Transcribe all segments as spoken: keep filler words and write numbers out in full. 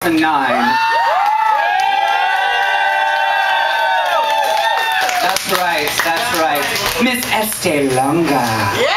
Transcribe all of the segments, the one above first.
nine. That's right, that's right. Miss Estee Longah. Yeah!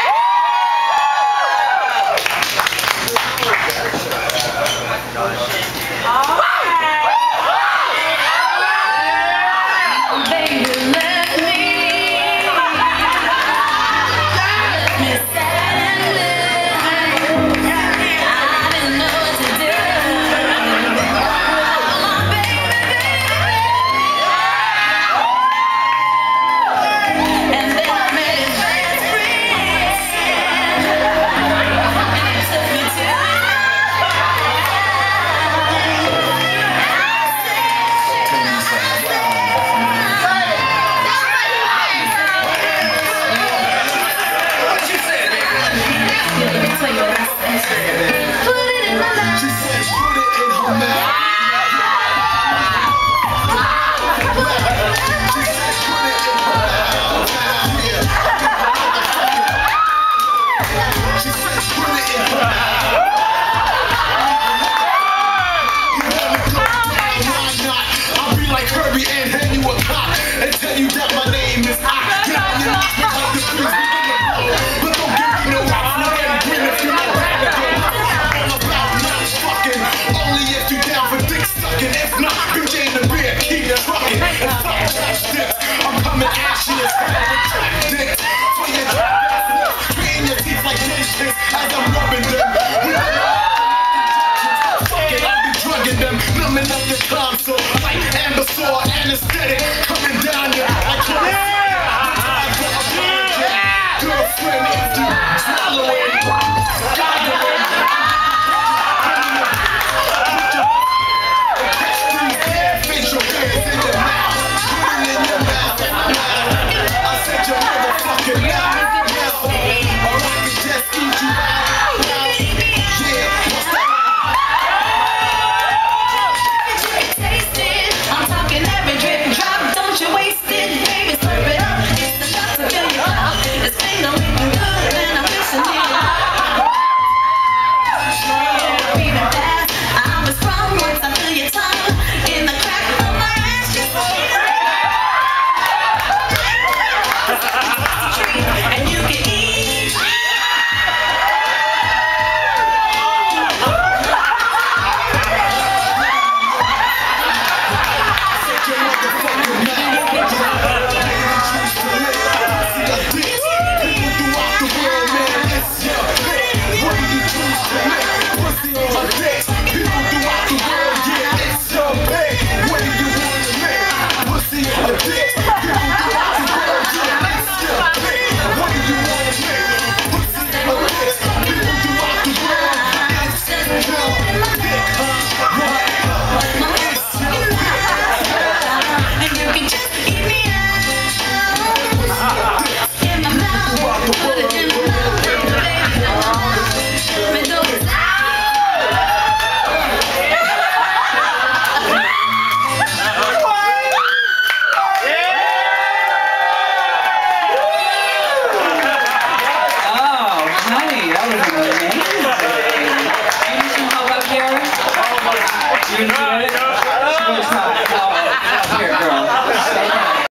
I'm coming at you as tactics for your treating your teeth like dentists as I'm rubbing them. Fucking, I'll be drugging them, numbing up your console like Amber Saw, Estee.